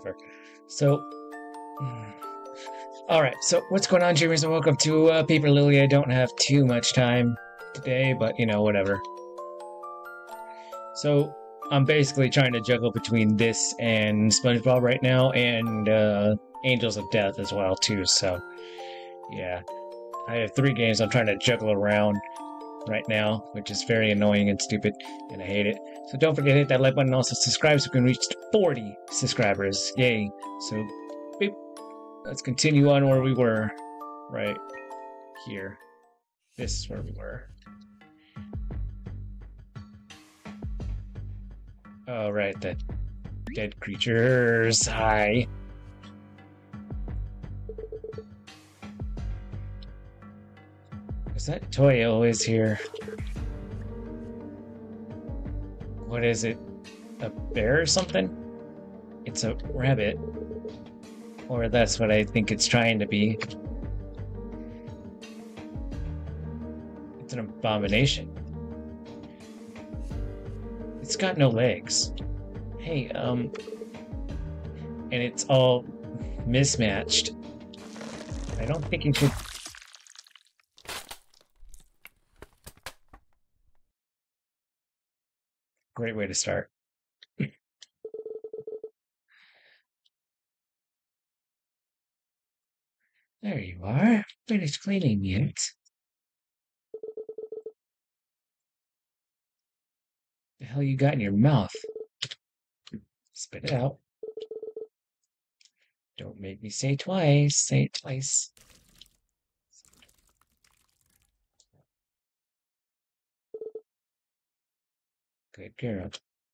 whatever. So, all right. So, what's going on, Dreamers? And welcome to Paper Lily. I don't have too much time today, but whatever. So, I'm basically trying to juggle between this and SpongeBob right now, and Angels of Death as well too. So, yeah, I have three games I'm trying to juggle around right now, which is very annoying and stupid, and I hate it. So don't forget to hit that like button and also subscribe so we can reach 40 subscribers. Yay. So, beep. Let's continue on where we were. Right here. This is where we were. Oh, right, the dead creatures. Hi. Is that toy always here? What is it? A bear or something? It's a rabbit. Or that's what I think it's trying to be. It's an abomination. It's got no legs. Hey, and it's all mismatched. I don't think you should... Great way to start. There you are. Finished cleaning yet? The hell you got in your mouth? Spit it out. Don't make me say twice. Say it twice. Good girl.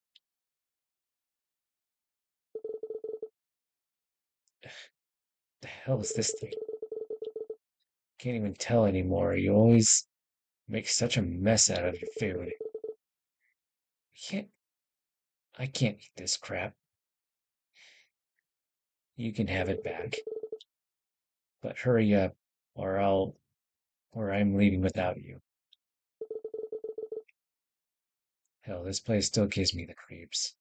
The hell is this thing? Can't even tell anymore. You always make such a mess out of your food. Can't I can't eat this crap. You can have it back. But hurry up, or I'm leaving without you. Hell, this place still gives me the creeps.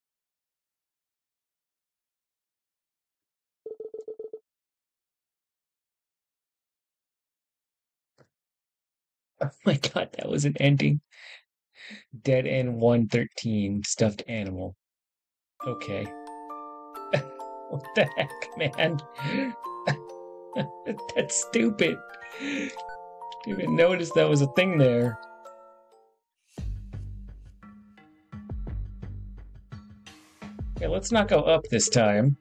Oh my god, that was an ending. Dead End 113, stuffed animal. Okay. What the heck, man? That's stupid. Didn't even notice that was a thing there. Okay, let's not go up this time.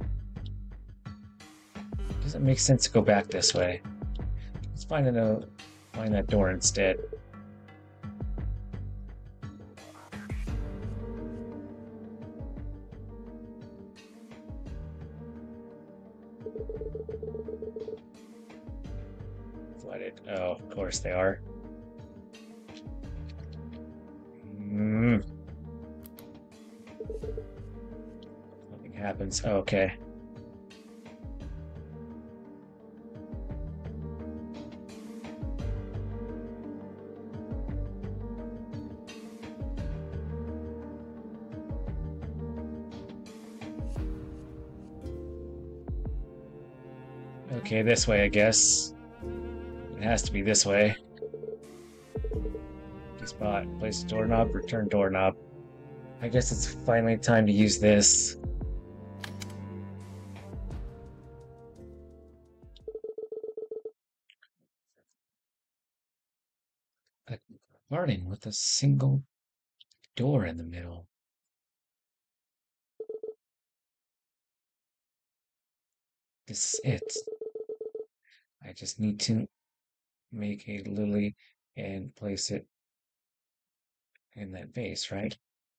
Doesn't make sense to go back this way. Let's find that door instead. Flooded. Oh, of course they are. Nothing happens. Oh, okay. Okay, this way, I guess. It has to be this way. Spot. Place doorknob, return doorknob. I guess it's finally time to use this. A garden with a single door in the middle. This is it. I just need to make a lily and place it in that vase, right?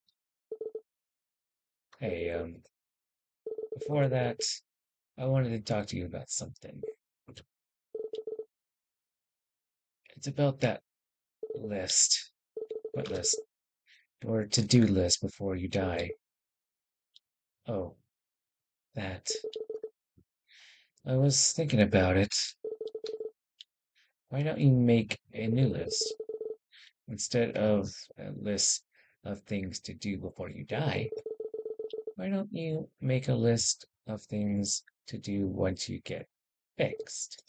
Hey, before that, I wanted to talk to you about something. It's about that list. What list? Or to-do list before you die. Oh, that. I was thinking about it. Why don't you make a new list? Instead of a list of things to do before you die, why don't you make a list of things to do once you get fixed.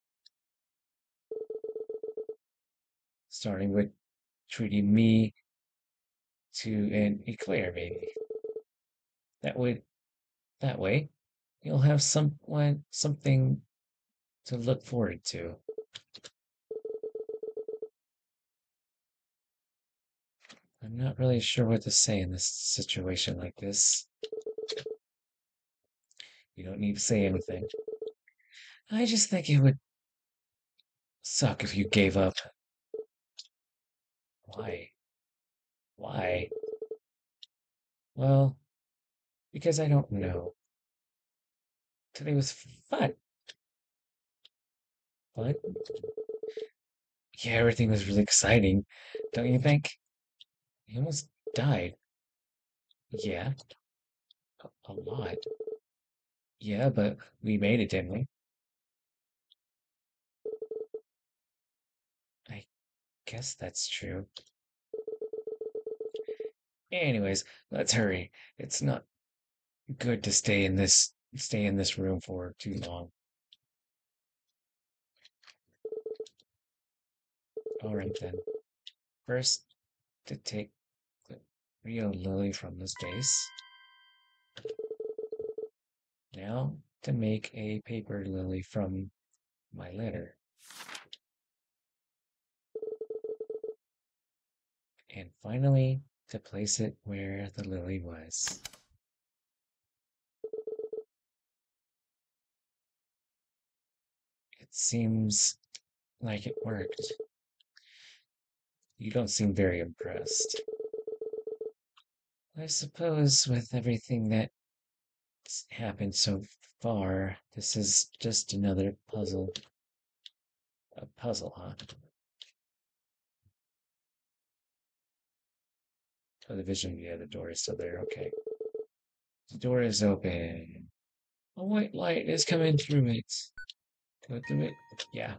Starting with treating me to an eclair, maybe. That would that way you'll have something to look forward to. I'm not really sure what to say in this situation like this. You don't need to say anything. I just think it would suck if you gave up. Why? Why? Well, because I don't know. Today was fun. Fun? Yeah, everything was really exciting. Don't you think? He almost died. Yeah, a lot. Yeah, but we made it, didn't we? I guess that's true. Anyways, let's hurry. It's not good to stay in this room for too long. All right then. First, to take the Rio Lily from this vase. Now, to make a paper lily from my letter. And finally, to place it where the lily was. It seems like it worked. You don't seem very impressed. I suppose with everything that's happened so far, this is just another puzzle. A puzzle, huh? Oh, the vision, yeah, the door is still there, okay. The door is open. A white light is coming through it. Go through it? Yeah.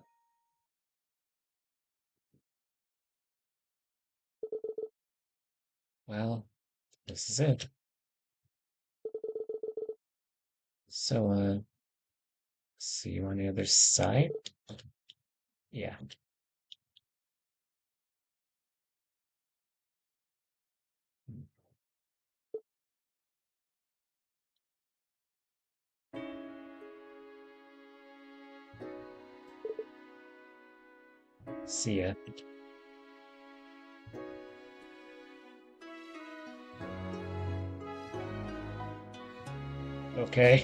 Well, this is it. So, see you on the other side? Yeah. See ya. Okay.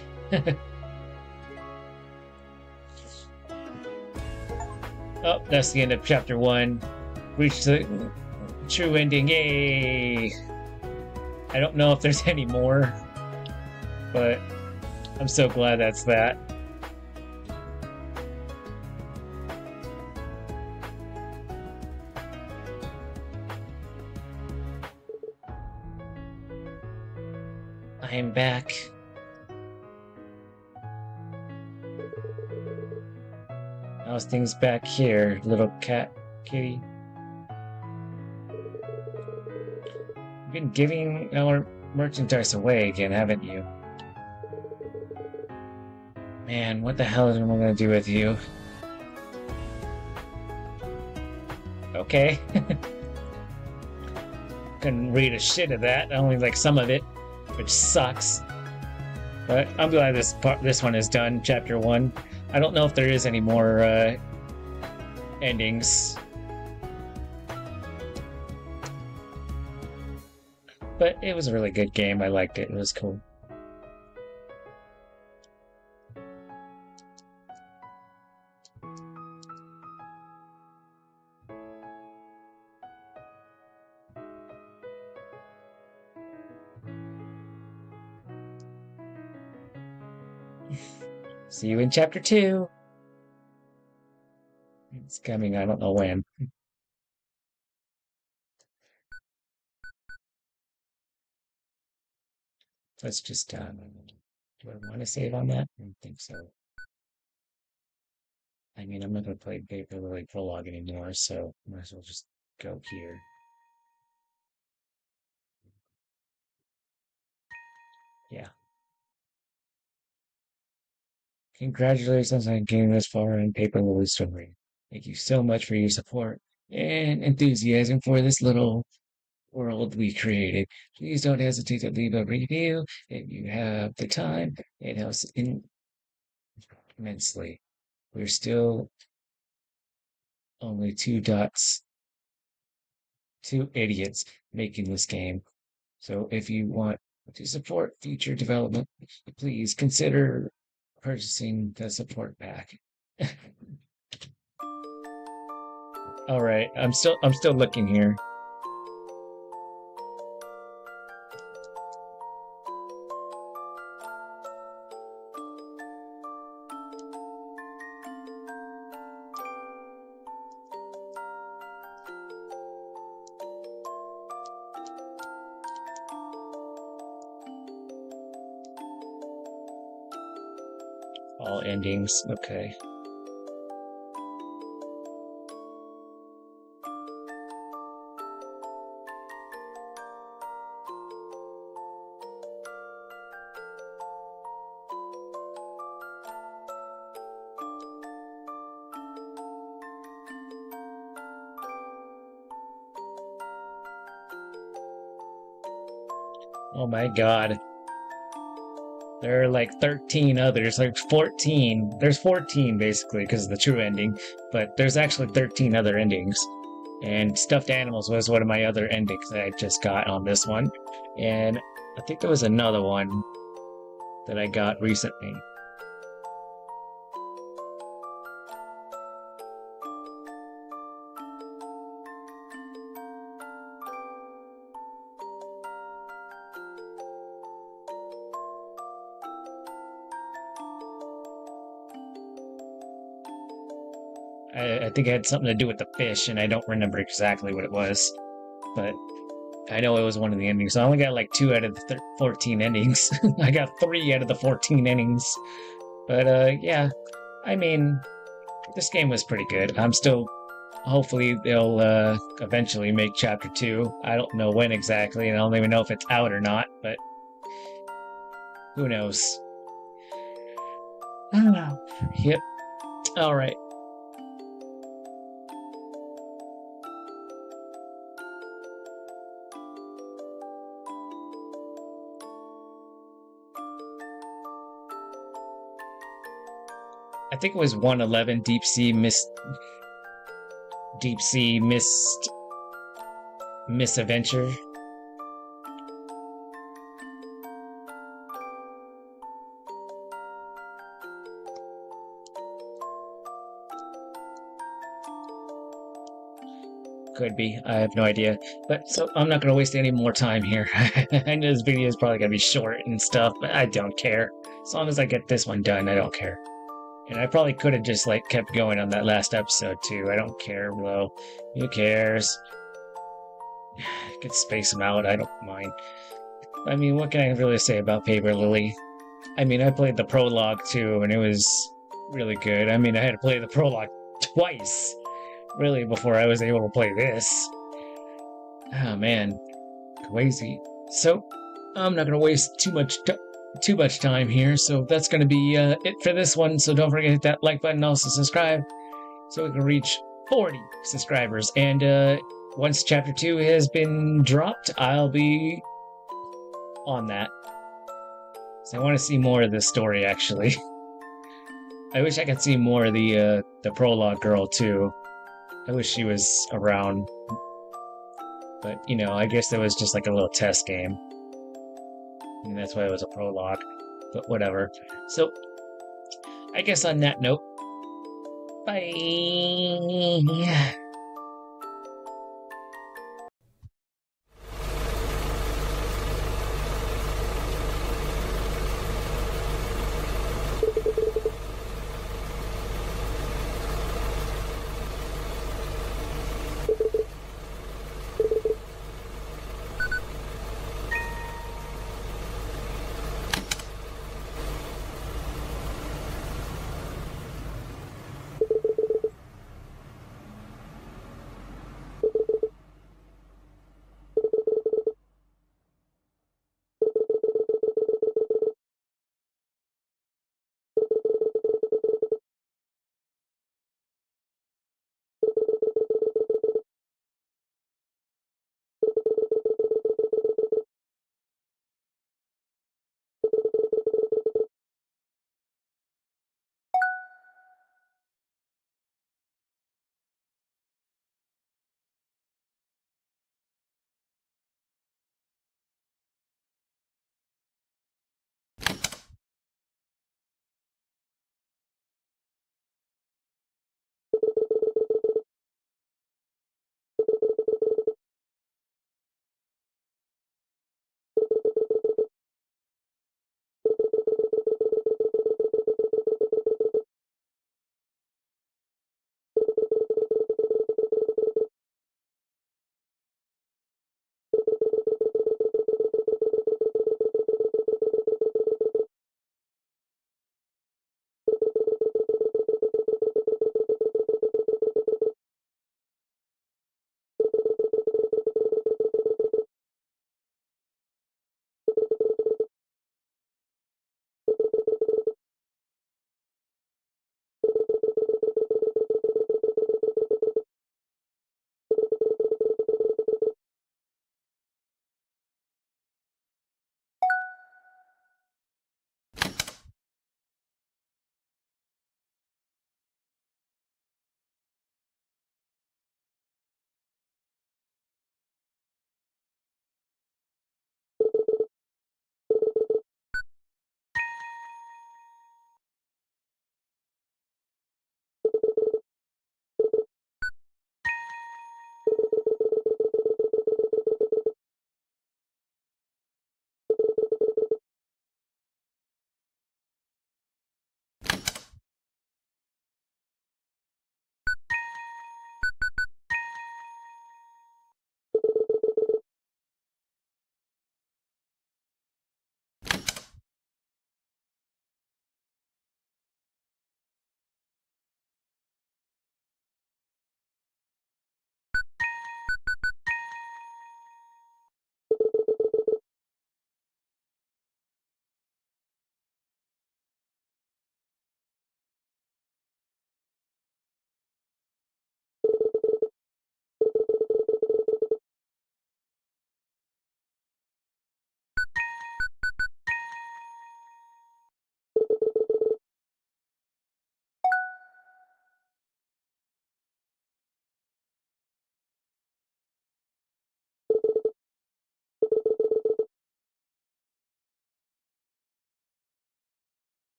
Oh, that's the end of chapter 1. Reached the true ending. Yay! I don't know if there's any more, but I'm so glad that's that. I am back. How's things back here, little kitty? You've been giving our merchandise away again, haven't you? Man, what the hell am I gonna do with you? Okay. Couldn't read a shit of that, only like some of it, which sucks. But I'm glad this one is done, chapter 1. I don't know if there is any more endings. But it was a really good game. I liked it. It was cool. See you in chapter 2. It's coming, I don't know when. Let's just, do I want to save on that? I don't think so. I mean, I'm not going to play Paper Lily Prologue anymore, so might as well just go here. Yeah. Congratulations on getting this far in Paper Lily Story. Thank you so much for your support and enthusiasm for this little world we created. Please don't hesitate to leave a review if you have the time. It helps immensely. We're still only two idiots making this game. So if you want to support future development, please consider purchasing the support pack. All right, I'm still looking here. All endings, okay. Oh my God. There are like 13 others, like 14. There's 14 basically because of the true ending, but there's actually 13 other endings. And Stuffed Animals was one of my other endings that I just got on this one. And I think there was another one that I got recently. I think it had something to do with the fish, and I don't remember exactly what it was, but I know it was one of the endings. So I only got like 2 out of the 14 endings. I got 3 out of the 14 endings. But yeah, I mean, this game was pretty good. I'm still, hopefully they'll eventually make chapter 2. I don't know when exactly, and I don't even know if it's out or not, but who knows? I don't know. Yep. All right. I think it was 111 Deep Sea Misadventure. Could be. I have no idea. But so I'm not going to waste any more time here. I know this video is probably going to be short and stuff, but I don't care. As long as I get this one done, I don't care. And I probably could have just like kept going on that last episode too. I don't care, though. Who cares? I could space them out. I don't mind. I mean, what can I really say about Paper Lily? I mean, I played the prologue too, and it was really good. I mean, I had to play the prologue twice, really, before I was able to play this. Oh man, crazy. So, I'm not gonna waste too much time here, so that's gonna be it for this one. So don't forget to hit that like button, also subscribe, so we can reach 40 subscribers. And once chapter 2 has been dropped, I'll be on that. So I want to see more of this story, actually. I wish I could see more of the prologue girl too. I wish she was around. But, you know, I guess that was just like a little test game. And that's why it was a prologue. But whatever. So, I guess on that note, bye!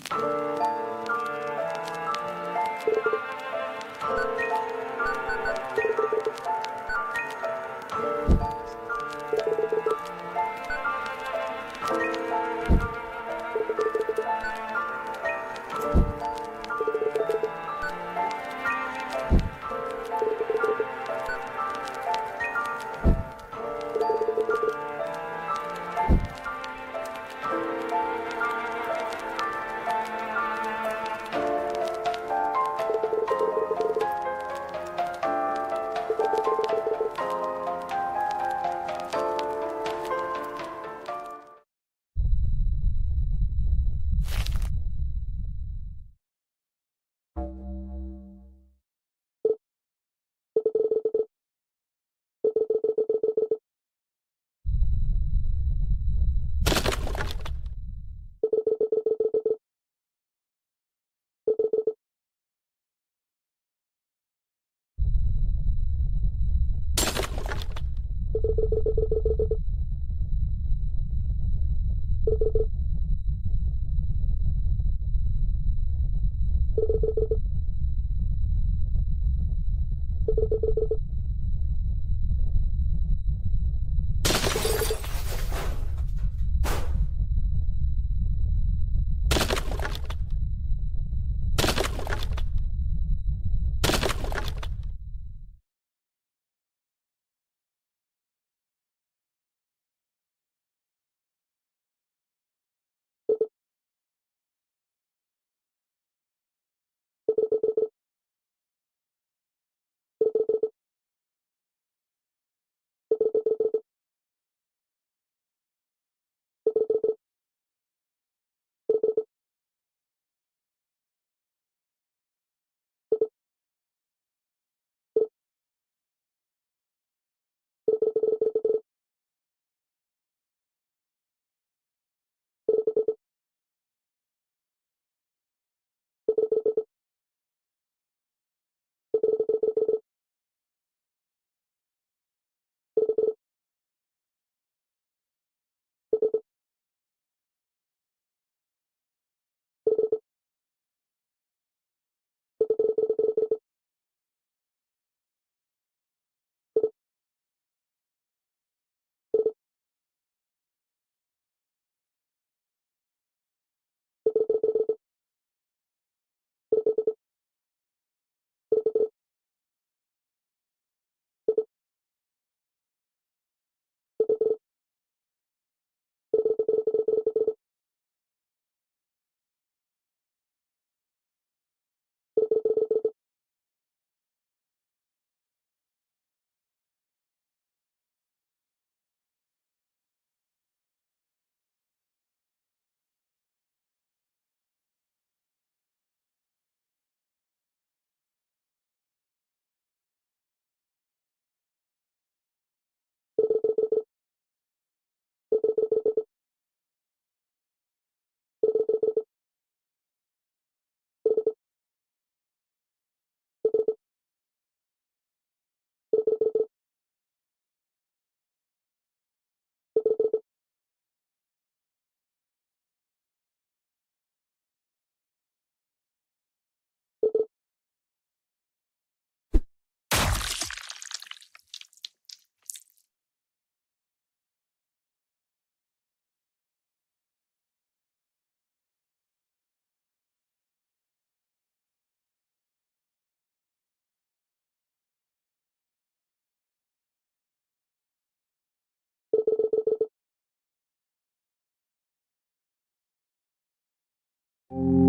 You